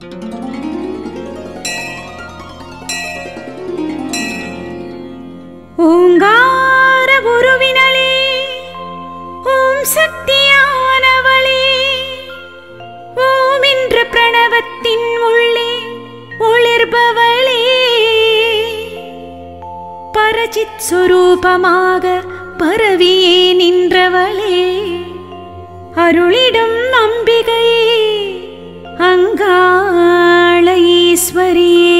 ஓங்கார உருவினளே, ஓம் சக்தியானவளே, ஓம் என்ற பிரணவத்தின் உள்ளே ஒளிர்பவளே, பரசித் சுரூபமாக பரவியே நின்றவளே, அருளிடும் அம்பிகையே, அங்காள ஈஸ்வரியே.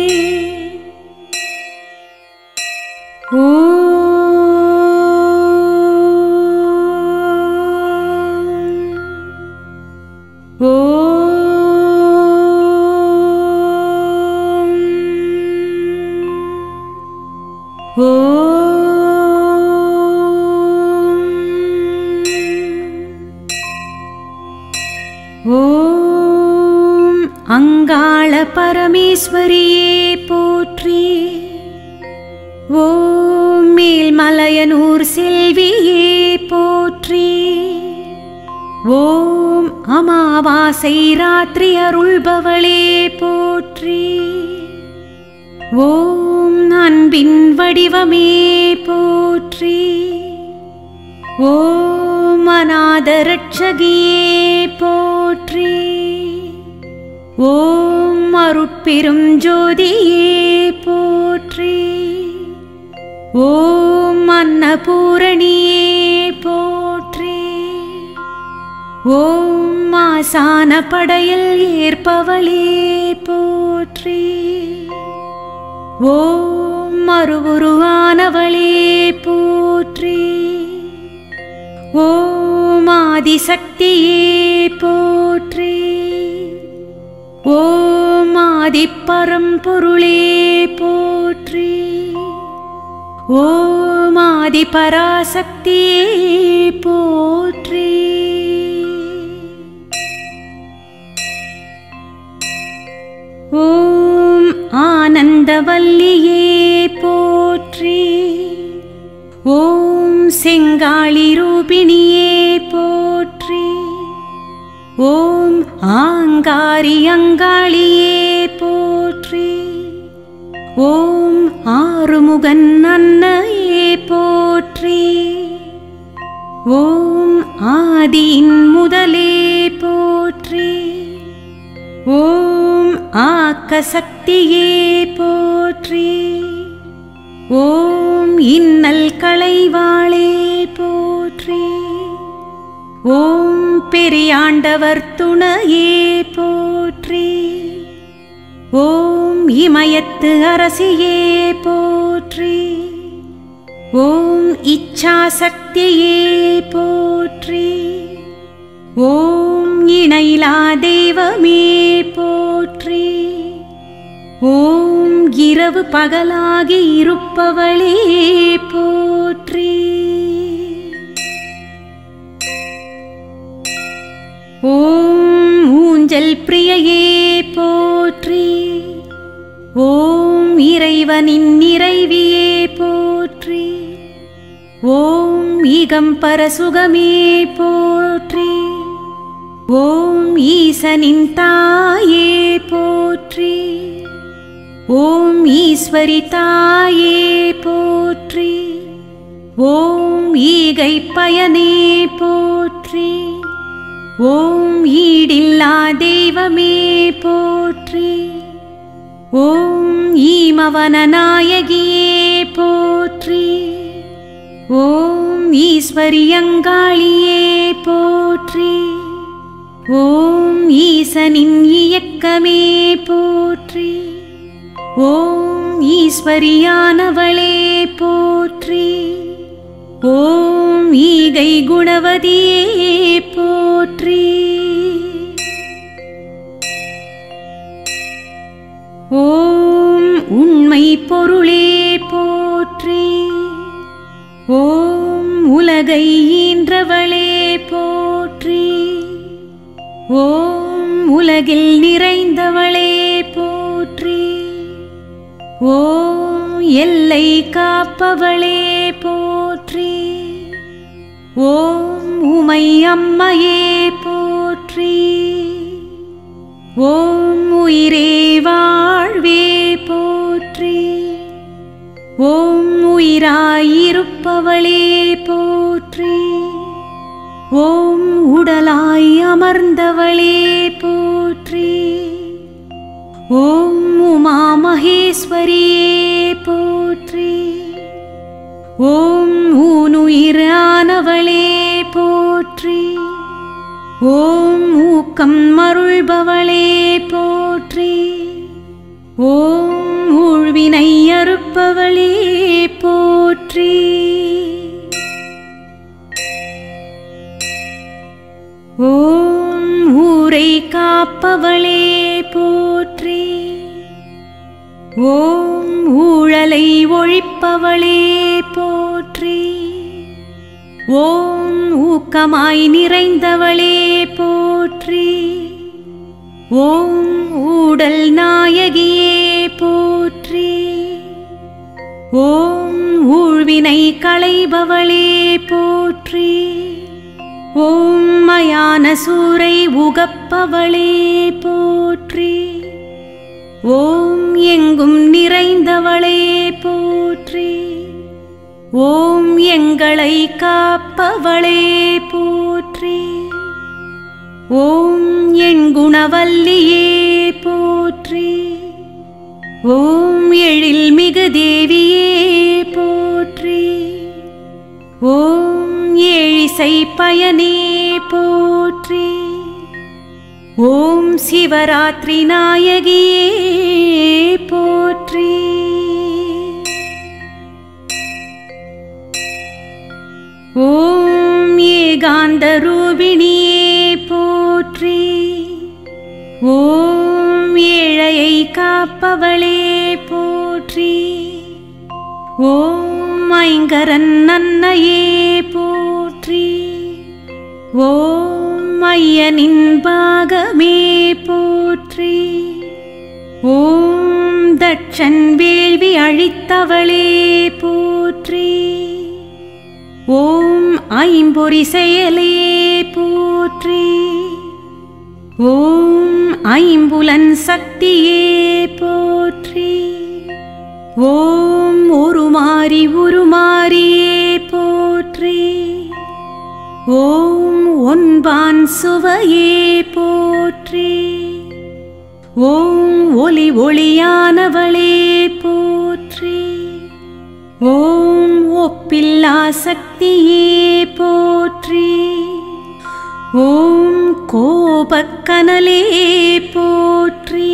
ஓம் அங்காள பரமேஸ்வரியே போற்றி. ஓம் மேல்மலையனூர் செல்வியே போற்றி. ஓம் அமாவாசை ராத்திரி அருள்பவளே போற்றி. ஓம் அன்பின் வடிவமே போற்றி. ஓம் அநாத ரட்சகியே போற்றி. ஓம் அருட்பெரும் ஜோதியே போற்றி. ஓம் அன்னபூரணியே போற்றி. ஓம் ஆசான படையில் ஏற்பவளே போற்றி. ஓம் அருவுருவானவளே போற்றி. ஓம் ஆதிசக்தியே போற்றி. ஓம் ஆதிப்பரம்பொருளே போற்றி. ஓம் ஆதிபராசக்தியே போற்றி. ஓம் ஆனந்தவல்லியே போற்றி. ஓம் செங்காளி ரூபிணியே போற்றி. ஓம் ஆங்காரி அங்காளியே போற்றி. ஓம் ஆறுமுகன் அன்னையே போற்றி. ஓம் ஆதியின் முதலே போற்றி. ஓம் ஆக்க சக்தியே போற்றி. ஓம் இன்னல் களைவாளே போற்றி. ஓம் பெரியாண்டவர் துணையே போற்றி. ஓம் இமயத்து அரசியே போற்றி. ஓம் இச்சாசக்தியே போற்றி. ஓம் இணையிலா தெய்வமே போற்றி. ஓம் இரவு பகலாகி இருப்பவளே போற்றி. ஓம் ஊஞ்சல் பிரியையே போற்றி. ஓம் இறைவனின் இறைவியே போற்றி. ஓம் ஈகம்பர சுகமே போற்றி. ஓம் ஈசனின் தாயே போற்றி. ஓம் ஈஸ்வரி தாயே போற்றி. ஓம் ஈகை பயனே போற்றி. ஓம் ஈடில்லா தெய்வமே போற்றி. ஓம் ஈமவன நாயகியே போற்றி. ஓம் ஈஸ்வரி அங்காளியே போற்றி. ஓம் ஈசனின் இயக்கமே போற்றி. ஓம் ஈஸ்வரியானவளே போற்றி. ஓம் ஈகை குணவதியே போற்றி. ஓம் உண்மை பொருளே போற்றி. ஓம் உலகை ஈன்றவளே போற்றி. ஓம் உலகில் நிறைந்தவளே போற்றி. ஓம் எல்லை காப்பவளே போற்றி. ஓம் உமை அம்மையே போற்றி. ஓம் ஓம் உயிராயிருப்பவளே போற்றி. ஓம் உடலாய் அமர்ந்தவளே போற்றி. ஓம் உமா மகேஸ்வரியே போற்றி. ஓம் ஊனுயிரானவளே போற்றி. ஓம் ஊக்கம் அருள்பவளே போற்றி. ஓம் ஊழ்வினை அறுப்பவளே போற்றி. ஓம் ஊரை காப்பவளே போற்றி. ஓம் ஊழலை ஒழிப்பவளே போற்றி. ஓம் ஊக்கமாய் நிறைந்தவளே போற்றி. ஓம் ஊடல் நாயகியே போற்றி. ஓம் ஊழ்வினை களைபவளே போற்றி. ஓம் மயான சூரை உகப்பவளே போற்றி. ஓம் எங்கும் நிறைந்தவளே போற்றி. ஓம் எங்களை காப்பவளே போற்றி. ஓம் என் குணவல்லியே போற்றி. ஓம் எழில் மிகு தேவியே போற்றி. ஓம் ஏழிசை பயனே போற்றி. ஓம் சிவராத்திரி நாயகியே போற்றி. ஓம் ஏகாந்த ரூபிணியே போற்றி. ஓம் ஏழையை காப்பவளே போற்றி. ஓம் ஐங்கரன் அன்னையே போற்றி. ஓம் ஐயனின் பாகமே போற்றி. ஓம் தட்சன் வேள்வி அழித்தவளே போற்றி. ஓம் ஐம்பொறி செயலே போற்றி. ஓம் ஐம்புலன் சக்தியே போற்றி. ஓம் உருமாறி உருமாறியே போற்றி. ஓம் ஒன்பான் சுவையே போற்றி. ஓம் ஒளி ஒளியானவளே போற்றி. ஓம் ஒப்பில்லா சக்தியே போற்றி. ஓம் கோபக்கனலே போற்றி.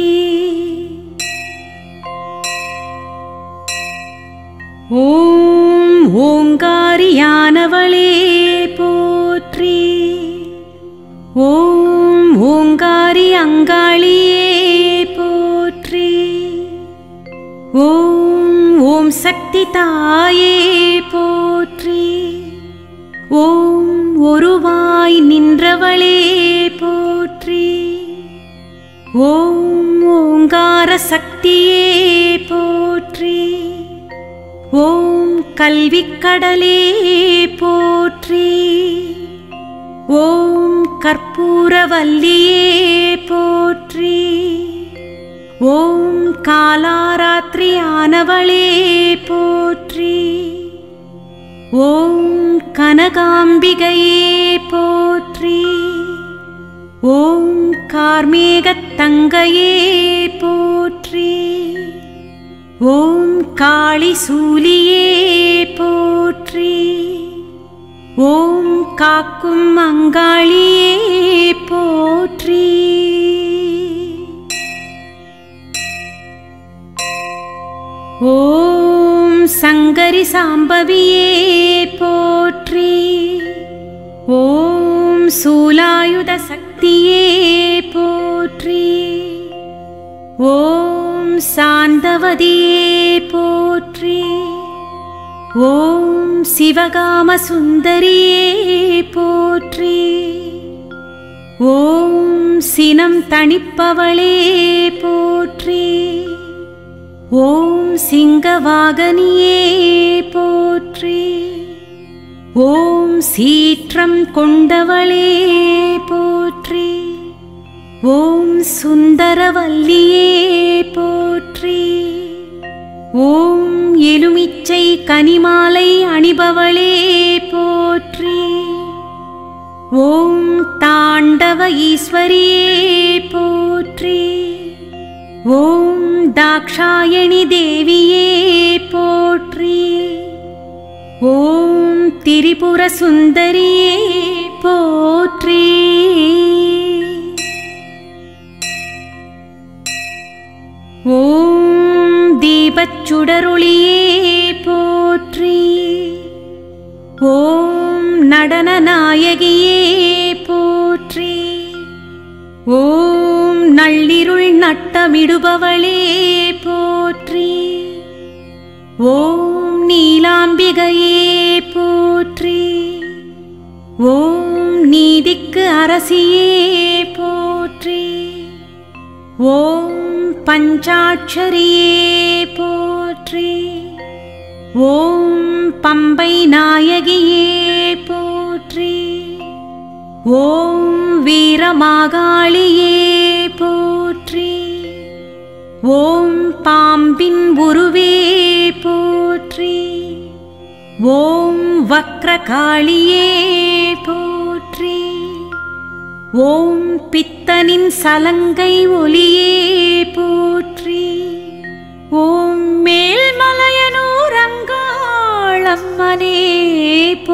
ஓம் ஓங்காரியானவளே போற்றி. ஓம் ஓங்காரி அங்காளியே போற்றி. ஓம் ஓம் சக்தி தாயே போற்றி. ஓம் ஒருவாய் நின்றவளே போற்றி. ஓம் ஓங்கார சக்தியே போற்றி. ஓம் கல்விக்கடலே போற்றி. ஓம் கற்பூரவல்லியே போற்றி. ஓம் காலாராத்திரியானவளே போற்றி. ஓம் கனகாம்பிகையே போற்றி. ஓம் கார்மேகத்தங்கையே போற்றி. ஓம் காளி சூலியே போற்றி. ஓம் காக்கும் அங்காளியே போற்றி. ஓம் சங்கரி சாம்பவியே போற்றி. ஓம் சூலாயுத சக்தியே போற்றி. ஓம் சாந்தவதியே போற்றி. ஓம் சிவகாம சுந்தரியே போற்றி. ஓம் சினம் தணிப்பவளே போற்றி. ஓம் சிங்கவாகனியே போற்றி. ஓம் சீற்றம் கொண்டவளே போற்றி. ஓம் சுந்தரவல்லியே போற்றி. ஓம் எலுமிச்சை கனிமாலை அணிபவளே போற்றி. ஓம் தாண்டவ ஈஸ்வரியே போற்றி. ஓம் தாக்ஷாயணி தேவியே போற்றி. ஓம் திரிபுர சுந்தரியே போற்றி. ஓம் தீபச்சுடரொளியே போற்றி. ஓம் நடன நாயகியே போற்றி. ஓம் நள்ளிருள் நட்டமிடுபவளே போற்றி. ஓம் நீலாம்பிகையே போற்றி. ஓம் நீதிக்கு அரசியே போற்றி. ஓம் பஞ்சாட்சரியே போற்றி. ஓம் பம்பை நாயகியே போற்றி. ஓம் வீரமாகாளியே போற்றி. ஓம் பாம்பின் உருவே போற்றி. ஓம் வக்ரகாளியே போற்றி. ஓம் பித்தனின் சலங்கை ஒளியே போற்றி. ஓம் மேல்மலையனூர் அங்காளம்மனே